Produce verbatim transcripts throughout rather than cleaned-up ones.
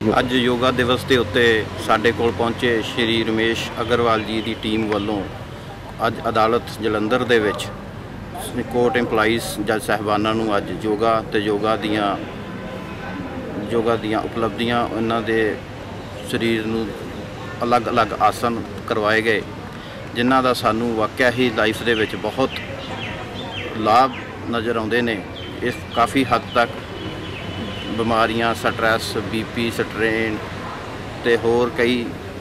ਅੱਜ ਯੋਗਾ ਦਿਵਸ ਦੇ ਉੱਤੇ ਸਾਡੇ ਕੋਲ ਪਹੁੰਚੇ ਸ਼੍ਰੀ ਰਮੇਸ਼ ਅਗਰਵਾਲ ਜੀ ਦੀ ਟੀਮ ਵੱਲੋਂ ਅੱਜ ਅਦਾਲਤ ਜਲੰਧਰ ਦੇ ਵਿੱਚ ਕੋਰਟ ਇੰਪਲਾਈਜ਼ ਜੱਜ ਸਾਹਿਬਾਨਾਂ ਨੂੰ ਅੱਜ ਯੋਗਾ ਤੇ ਯੋਗਾ ਦੀਆਂ ਯੋਗਾ ਦੀਆਂ ਉਪਲਬਧੀਆਂ ਉਹਨਾਂ ਦੇ ਸਰੀਰ ਨੂੰ ਅਲੱਗ-ਅਲੱਗ ਆਸਨ ਕਰਵਾਏ ਗਏ, ਜਿਨ੍ਹਾਂ ਦਾ ਸਾਨੂੰ ਵਾਕਿਆ ਹੀ ਲਾਈਫ ਦੇ ਵਿੱਚ ਬਹੁਤ ਲਾਭ ਨਜ਼ਰ ਆਉਂਦੇ ਨੇ। ਇਸ ਕਾਫੀ ਹੱਦ ਤੱਕ ਬਿਮਾਰੀਆਂ, ਸਟ੍ਰੈਸ, ਬੀਪੀ, ਸਟ੍ਰੇਨ ਤੇ ਹੋਰ ਕਈ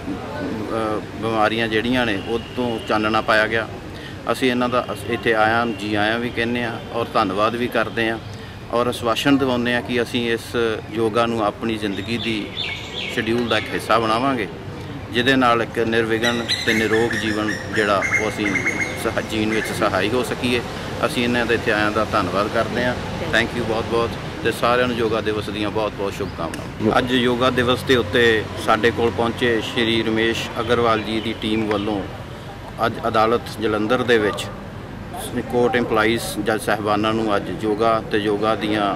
ਬਿਮਾਰੀਆਂ ਜਿਹੜੀਆਂ ਨੇ ਉਹ ਤੋਂ ਚਾਨਣਾ ਪਾਇਆ ਗਿਆ। ਅਸੀਂ ਇਹਨਾਂ ਦਾ ਇੱਥੇ ਆਇਆਂ ਜੀ ਆਇਆਂ ਵੀ ਕਹਿੰਦੇ ਹਾਂ ਔਰ ਧੰਨਵਾਦ ਵੀ ਕਰਦੇ ਹਾਂ ਔਰ ਆਸ਼ਵਾਸਨ ਦਿਵਾਉਂਦੇ ਹਾਂ ਕਿ ਅਸੀਂ ਇਸ ਯੋਗਾ ਨੂੰ ਆਪਣੀ ਜ਼ਿੰਦਗੀ ਦੀ ਸ਼ਡਿਊਲ ਦਾ ਇੱਕ ਹਿੱਸਾ ਬਣਾਵਾਂਗੇ, ਜਿਹਦੇ ਨਾਲ ਇੱਕ ਨਿਰਵਿਘਨ ਤੇ ਨਿਰੋਗ ਜੀਵਨ ਜਿਹੜਾ ਉਹ ਅਸੀਂ ਸਹ ਜੀਣ ਵਿੱਚ ਸਹਾਈ ਹੋ ਸਕੀਏ। ਅਸੀਂ ਇਹਨਾਂ ਦੇ ਇੱਥੇ ਆਇਆਂ ਦਾ ਧੰਨਵਾਦ ਕਰਦੇ ਹਾਂ। ਥੈਂਕ ਯੂ ਬਹੁਤ ਬਹੁਤ ਤੇ ਸਾਰਿਆਂ ਨੂੰ ਯੋਗਾ ਦਿਵਸ ਦੀਆਂ ਬਹੁਤ ਬਹੁਤ ਸ਼ੁਭਕਾਮਨਾਵਾਂ। ਅੱਜ ਯੋਗਾ ਦਿਵਸ ਦੇ ਉੱਤੇ ਸਾਡੇ ਕੋਲ ਪਹੁੰਚੇ ਸ਼੍ਰੀ ਰਮੇਸ਼ ਅਗਰਵਾਲ ਜੀ ਦੀ ਟੀਮ ਵੱਲੋਂ ਅੱਜ ਅਦਾਲਤ ਜਲੰਧਰ ਦੇ ਵਿੱਚ ਕੋਰਟ ਇੰਪਲਾਈਜ਼ ਜੱਜ ਸਾਹਿਬਾਨਾਂ ਨੂੰ ਅੱਜ ਯੋਗਾ ਤੇ ਯੋਗਾ ਦੀਆਂ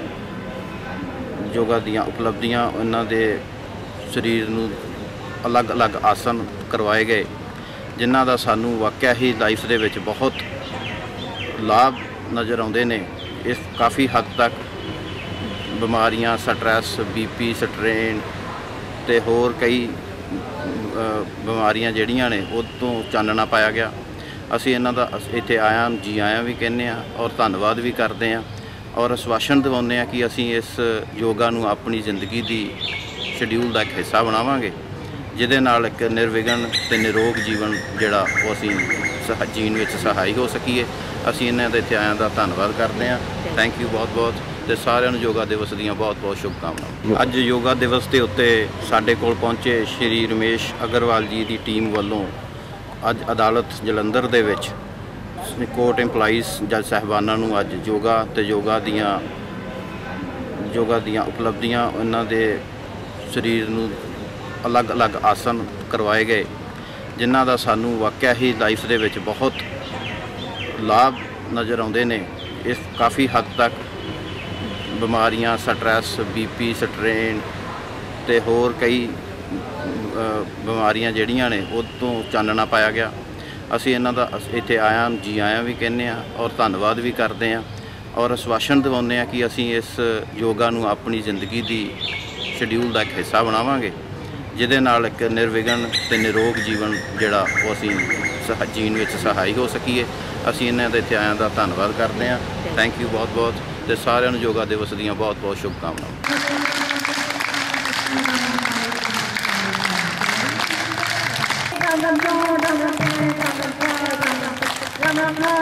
ਯੋਗਾ ਦੀਆਂ ਉਪਲਬਧੀਆਂ ਉਹਨਾਂ ਦੇ ਸਰੀਰ ਨੂੰ ਅਲੱਗ-ਅਲੱਗ ਆਸਨ ਕਰਵਾਏ ਗਏ, ਜਿਨ੍ਹਾਂ ਦਾ ਸਾਨੂੰ ਵਾਕਿਆ ਹੀ ਲਾਈਫ ਦੇ ਵਿੱਚ ਬਹੁਤ ਲਾਭ ਨਜ਼ਰ ਆਉਂਦੇ ਨੇ। ਇਸ ਕਾਫੀ ਹੱਦ ਤੱਕ ਬਿਮਾਰੀਆਂ, ਸਟ੍ਰੈਸ, ਬੀਪੀ, ਸਟ੍ਰੇਨ ਤੇ ਹੋਰ ਕਈ ਬਿਮਾਰੀਆਂ ਜਿਹੜੀਆਂ ਨੇ ਉਹ ਤੋਂ ਚਾਨਣਾ ਪਾਇਆ ਗਿਆ। ਅਸੀਂ ਇਹਨਾਂ ਦਾ ਇੱਥੇ ਆਇਆਂ ਜੀ ਆਇਆਂ ਵੀ ਕਹਿੰਦੇ ਹਾਂ ਔਰ ਧੰਨਵਾਦ ਵੀ ਕਰਦੇ ਹਾਂ ਔਰ ਆਸ਼ਵਾਸਨ ਦਿਵਾਉਂਦੇ ਹਾਂ ਕਿ ਅਸੀਂ ਇਸ ਯੋਗਾ ਨੂੰ ਆਪਣੀ ਜ਼ਿੰਦਗੀ ਦੀ ਸ਼ਡਿਊਲ ਦਾ ਇੱਕ ਹਿੱਸਾ ਬਣਾਵਾਂਗੇ, ਜਿਹਦੇ ਨਾਲ ਇੱਕ ਨਿਰਵਿਘਨ ਤੇ ਨਿਰੋਗ ਜੀਵਨ ਜਿਹੜਾ ਉਹ ਅਸੀਂ ਸਹ ਜੀਣ ਵਿੱਚ ਸਹਾਈ ਹੋ ਸਕੀਏ। ਅਸੀਂ ਇਹਨਾਂ ਦੇ ਇੱਥੇ ਆਇਆਂ ਦਾ ਧੰਨਵਾਦ ਕਰਦੇ ਹਾਂ। ਥੈਂਕ ਯੂ ਬਹੁਤ ਬਹੁਤ ਤੇ ਸਾਰਿਆਂ ਨੂੰ ਯੋਗਾ ਦਿਵਸ ਦੀਆਂ ਬਹੁਤ ਬਹੁਤ ਸ਼ੁਭਕਾਮਨਾਵਾਂ। ਅੱਜ ਯੋਗਾ ਦਿਵਸ ਦੇ ਉੱਤੇ ਸਾਡੇ ਕੋਲ ਪਹੁੰਚੇ ਸ਼੍ਰੀ ਰਮੇਸ਼ ਅਗਰਵਾਲ ਜੀ ਦੀ ਟੀਮ ਵੱਲੋਂ ਅੱਜ ਅਦਾਲਤ ਜਲੰਧਰ ਦੇ ਵਿੱਚ ਕੋਰਟ ਇੰਪਲਾਈਜ਼ ਜੱਜ ਸਾਹਿਬਾਨਾਂ ਨੂੰ ਅੱਜ ਯੋਗਾ ਤੇ ਯੋਗਾ ਦੀਆਂ ਯੋਗਾ ਦੀਆਂ ਉਪਲਬਧੀਆਂ ਉਹਨਾਂ ਦੇ ਸਰੀਰ ਨੂੰ ਅਲੱਗ-ਅਲੱਗ ਆਸਨ ਕਰਵਾਏ ਗਏ, ਜਿਨ੍ਹਾਂ ਦਾ ਸਾਨੂੰ ਵਾਕਿਆ ਹੀ ਲਾਈਫ ਦੇ ਵਿੱਚ ਬਹੁਤ ਲਾਭ ਨਜ਼ਰ ਆਉਂਦੇ ਨੇ। ਇਸ ਕਾਫੀ ਹੱਦ ਤੱਕ ਬਿਮਾਰੀਆਂ, ਸਟ੍ਰੈਸ, ਬੀਪੀ, ਸਟ੍ਰੇਨ ਤੇ ਹੋਰ ਕਈ ਬਿਮਾਰੀਆਂ ਜਿਹੜੀਆਂ ਨੇ ਉਹ ਤੋਂ ਚਾਨਣਾ ਪਾਇਆ ਗਿਆ। ਅਸੀਂ ਇਹਨਾਂ ਦਾ ਇੱਥੇ ਆਇਆਂ ਜੀ ਆਇਆਂ ਵੀ ਕਹਿੰਦੇ ਹਾਂ ਔਰ ਧੰਨਵਾਦ ਵੀ ਕਰਦੇ ਹਾਂ ਔਰ ਆਸ਼ਵਾਸਨ ਦਿਵਾਉਂਦੇ ਹਾਂ ਕਿ ਅਸੀਂ ਇਸ ਯੋਗਾ ਨੂੰ ਆਪਣੀ ਜ਼ਿੰਦਗੀ ਦੀ ਸ਼ਡਿਊਲ ਦਾ ਇੱਕ ਹਿੱਸਾ ਬਣਾਵਾਂਗੇ, ਜਿਹਦੇ ਨਾਲ ਇੱਕ ਨਿਰਵਿਘਨ ਤੇ ਨਿਰੋਗ ਜੀਵਨ ਜਿਹੜਾ ਉਹ ਅਸੀਂ ਸਹ ਜੀਣ ਵਿੱਚ ਸਹਾਈ ਹੋ ਸਕੀਏ। ਅਸੀਂ ਇਹਨਾਂ ਦੇ ਇੱਥੇ ਆਇਆਂ ਦਾ ਧੰਨਵਾਦ ਕਰਦੇ ਹਾਂ। ਥੈਂਕ ਯੂ ਬਹੁਤ ਬਹੁਤ ਤੇ ਸਾਰਿਆਂ ਨੂੰ ਯੋਗਾ ਦਿਵਸ ਦੀਆਂ ਬਹੁਤ ਬਹੁਤ ਸ਼ੁਭਕਾਮਨਾਵਾਂ।